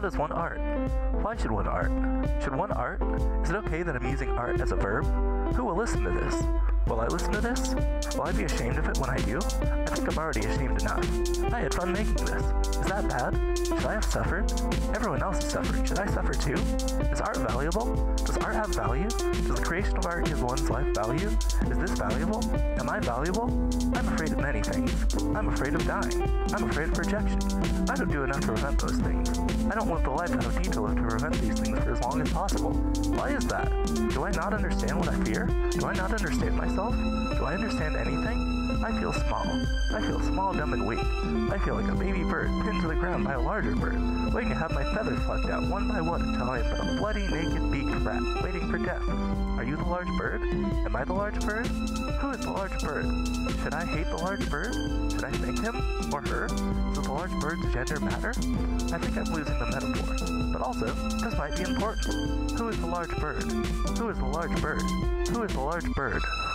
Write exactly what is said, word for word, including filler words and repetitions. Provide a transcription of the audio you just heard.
does one art? Why should one art? Should one art? Is it okay that I'm using art as a verb? Who will listen to this? Will I listen to this? Will I be ashamed of it when I do? I think I'm already ashamed enough. I had fun making this. Is that bad? Should I have suffered? Everyone else is suffering. Should I suffer too? Is art valuable? Does art have value? Does the creation of art give one's life value? Is this valuable? Am I valuable? I'm afraid of many things. I'm afraid of dying. I'm afraid of rejection. I don't do enough to prevent those things. I don't live the life out of detail to prevent these things for as long as possible. Why is that? Do I not understand what I fear? Do I not understand myself? Do I understand anything? I feel small. I feel small, dumb, and weak. I feel like a baby bird pinned to the ground by a larger bird, waiting to have my feathers plucked out one by one until I am but a bloody, naked, beaked rat, waiting for death. Are you the large bird? Am I the large bird? Who is the large bird? Should I hate the large bird? Should I thank him? Or her? Does the large bird's gender matter? I think I'm losing the metaphor. But also, this might be important. Who is the large bird? Who is the large bird? Who is the large bird?